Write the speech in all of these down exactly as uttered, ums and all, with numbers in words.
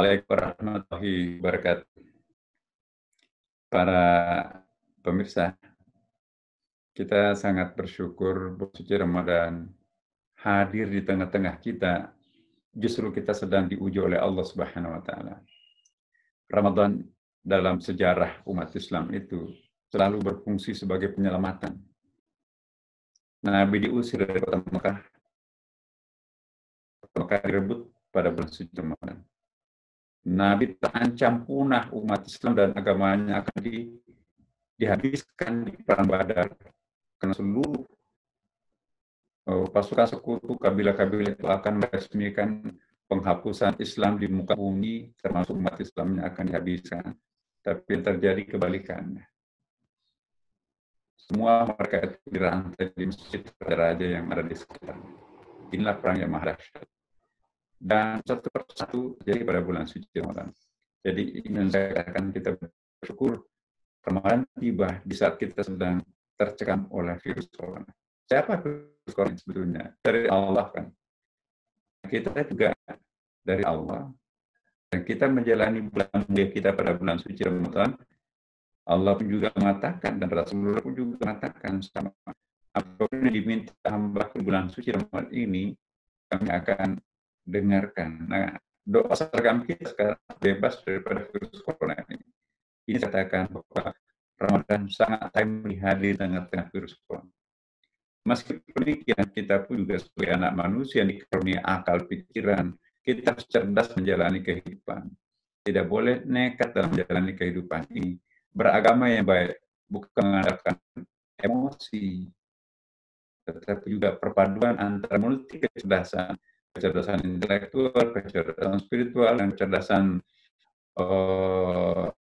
Assalamualaikum warahmatullahi wabarakatuh. Para pemirsa, kita sangat bersyukur bulan Ramadan hadir di tengah-tengah kita. Justru kita sedang diuji oleh Allah Subhanahu wa taala. Ramadan dalam sejarah umat Islam itu selalu berfungsi sebagai penyelamatan. Nabi diusir dari kota Mekah, Mekah direbut pada bulan suci Ramadan. Nabi terancam punah umat Islam dan agamanya akan di, dihabiskan di perang Badar karena seluruh uh, pasukan sekutu kabilah-kabilah itu akan meresmikan penghapusan Islam di muka bumi, termasuk umat Islamnya akan dihabiskan. Tapi yang terjadi kebalikannya. Semua mereka itu dirantai di masjid raja yang ada di sekitar. Inilah perang yang maha dahsyat. Dan satu persatu jadi pada bulan suci Ramadan. Jadi ingin saya katakan kita bersyukur Ramadan tiba di saat kita sedang tercekam oleh virus corona. Siapa virus corona sebetulnya? Dari Allah kan. Kita juga dari Allah. Dan kita menjalani bulan mulia kita pada bulan suci Ramadan. Allah pun juga mengatakan dan Rasulullah pun juga mengatakan sama. Apapun yang diminta hamba ke bulan suci Ramadan ini, kami akan dengarkan. Nah, doa seragam kita sekarang bebas daripada virus corona ini. Ini katakan bahwa Ramadan sangat timely hadir di tengah-tengah virus corona. Meskipun demikian, kita pun juga sebagai anak manusia yang dikaruniai akal pikiran, kita harus cerdas menjalani kehidupan. Tidak boleh nekat dalam menjalani kehidupan ini. Beragama yang baik, bukan mengandalkan emosi, tetapi juga perpaduan antara multi kecerdasan, kecerdasan intelektual, kecerdasan spiritual, dan kecerdasan uh,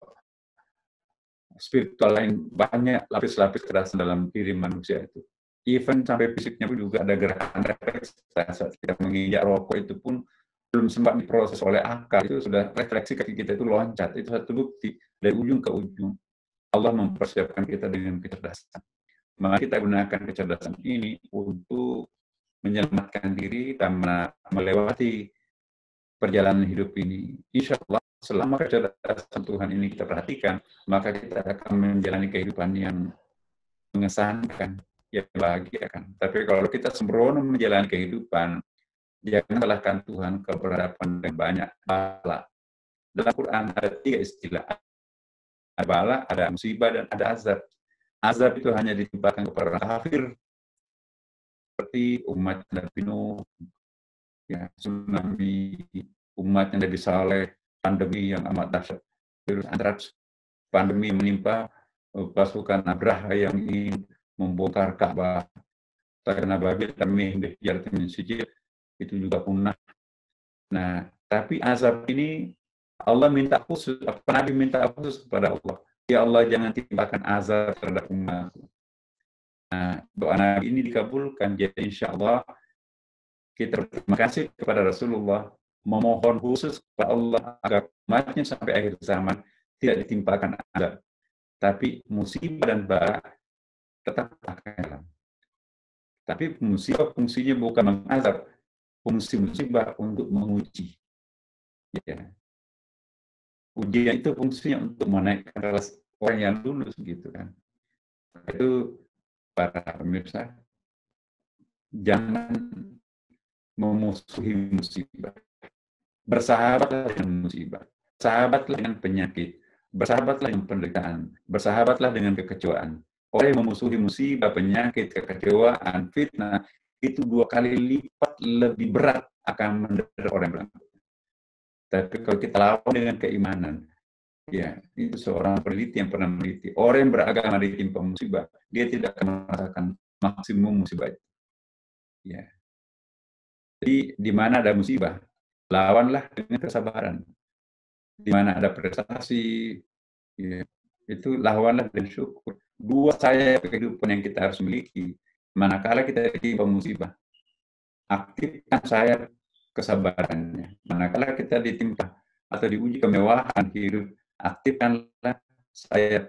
spiritual lain. Banyak lapis-lapis kecerdasan dalam diri manusia itu. Even sampai fisiknya pun juga ada gerakan refleks. Saat kita menginjak rokok itu pun belum sempat diproses oleh akal, itu sudah refleksi kaki kita itu loncat. Itu satu bukti dari ujung ke ujung. Allah mempersiapkan kita dengan kecerdasan. Maka kita gunakan kecerdasan ini untuk menyelamatkan diri dan melewati perjalanan hidup ini. Insya Allah, selama kecerdasan Tuhan ini kita perhatikan, maka kita akan menjalani kehidupan yang mengesankan, yang bahagiakan. Tapi kalau kita sembrono menjalani kehidupan, jangan salahkan Tuhan kalau berhadapan dengan banyak bala. Dalam Quran ada tiga istilah. Ada bala, ada musibah, dan ada azab. Azab itu hanya ditimpakan kepada orang kafir, seperti umat Nabi Nuh, ya, tsunami, umat yang Nabi Saleh, pandemi yang amat dahsyat, virus antraks, pandemi menimpa pasukan Abraha yang ingin membongkar Ka'bah, karena Babil tamim bijarati min sijil, itu juga punah. Nah, tapi azab ini Allah minta khusus, apa Nabi minta khusus kepada Allah. Ya Allah, jangan timpakan azab terhadap umat. Nah, doa Nabi ini dikabulkan. Jadi insya Allah kita berterima kasih kepada Rasulullah, memohon khusus kepada Allah agar umatnya sampai akhir zaman tidak ditimpakan azab. Tapi musibah dan bara tetap akan dalam. Tapi musibah fungsinya bukan mengazab, fungsi musibah untuk menguji. Ya. Ujian itu fungsinya untuk menaikkan relasi orang yang lulus gitu kan. Itu para pemirsa, jangan memusuhi musibah. Bersahabatlah dengan musibah. Bersahabatlah dengan penyakit. Bersahabatlah dengan penderitaan. Bersahabatlah dengan kekecewaan. Orang yang memusuhi musibah, penyakit, kekecewaan, fitnah, itu dua kali lipat lebih berat akan menderita orang yang berangkat. Tapi kalau kita lawan dengan keimanan, ya, itu seorang peneliti yang pernah meneliti. Orang yang beragama ditimpa musibah, dia tidak akan merasakan maksimum musibah itu. Ya. Jadi di mana ada musibah, lawanlah dengan kesabaran. Di mana ada prestasi, ya, itu lawanlah dengan syukur. Dua saya kehidupan yang kita harus miliki. Manakala kita ditimpa musibah, aktifkan saya kesabarannya. Manakala kita ditimpa atau diuji kemewahan hidup, aktifkanlah saya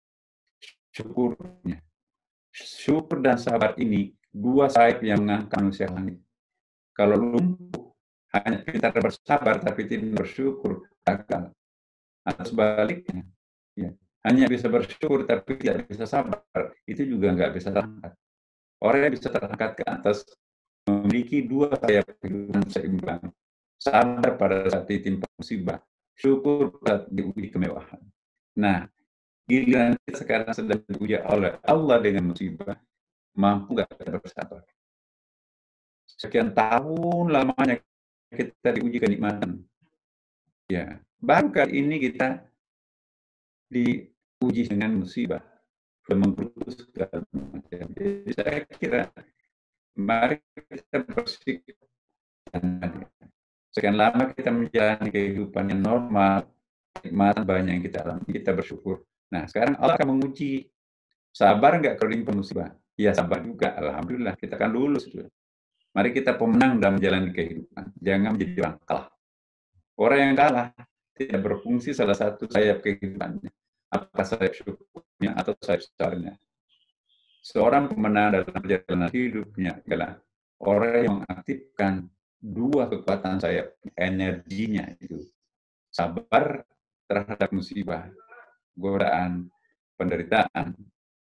syukurnya. Syukur dan sabar ini dua sayap yang mengangkat manusia langit. Kalau lumpuh, hanya pintar bersabar tapi tidak bersyukur, gagal. Atau sebaliknya, ya, hanya bisa bersyukur tapi tidak bisa sabar, itu juga nggak bisa terangkat. Orang yang bisa terangkat ke atas memiliki dua sayap kehidupan seimbang, sabar pada saat ditimpa musibah, syukur pada diuji kemewahan. Nah, giliran kita sekarang sedang diuji oleh Allah dengan musibah, mampu nggak kita bersabar? Sekian tahun lamanya kita diuji kenikmatan. Ya, baru kali ini kita diuji dengan musibah, menggerus segala macam. Jadi saya kira mari kita bersikap. Sekian lama kita menjalani kehidupan yang normal, nikmatan banyak yang kita alami, kita bersyukur. Nah, sekarang Allah akan menguji, sabar nggak kalau timpa musibah? Ya sabar juga, alhamdulillah kita akan lulus. Mari kita pemenang dalam menjalani kehidupan, jangan menjadi orang kalah. Orang yang kalah tidak berfungsi salah satu sayap kehidupannya, apa sayap syukurnya atau sayap sabarnya. Seorang pemenang dalam perjalanan hidupnya adalah orang yang mengaktifkan dua kekuatan sayap, energinya itu sabar terhadap musibah, godaan, penderitaan,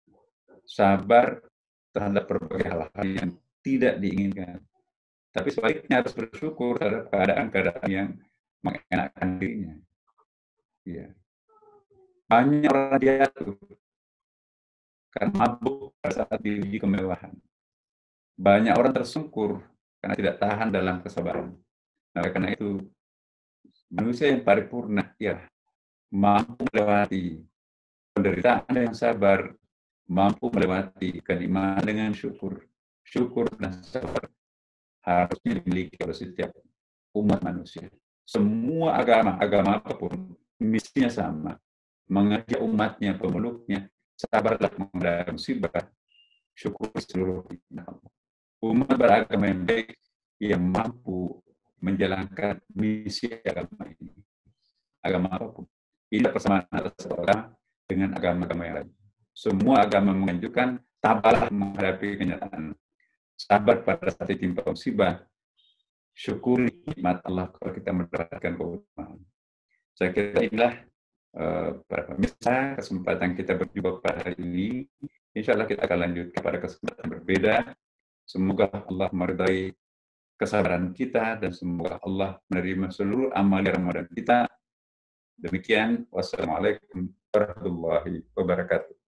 sabar terhadap berbagai hal-hal yang tidak diinginkan. Tapi sebaliknya harus bersyukur terhadap keadaan-keadaan yang mengenakan dirinya. Ya. Banyak orang jatuh karena mabuk pada saat diuji kemewahan. Banyak orang tersungkur karena tidak tahan dalam kesabaran. Nah, karena itu manusia yang paripurna ya mampu melewati penderitaan yang sabar, mampu melewati kenikmatan dengan syukur. Syukur dan sabar harusnya dimiliki oleh setiap umat manusia. Semua agama, agama apapun, misinya sama. Mengajak umatnya, pemeluknya, sabarlah menghadapi musibah, syukur seluruh nikmat. Umat beragama yang baik yang mampu menjalankan misi agama ini. Agama apapun. Tidak persamaan atas agama dengan agama-agama yang lain. Semua agama menganjurkan sabarlah menghadapi kenyataan. Sabar pada saat ditimpa musibah. Syukuri nikmat Allah kalau kita mendapatkan keutamaan. Saya kira inilah uh, para pemirsa kesempatan kita berjumpa pada hari ini. Insya Allah kita akan lanjut kepada kesempatan berbeda. Semoga Allah meridai kesabaran kita dan semoga Allah menerima seluruh amal Ramadan kita. Demikian, wassalamualaikum warahmatullahi wabarakatuh.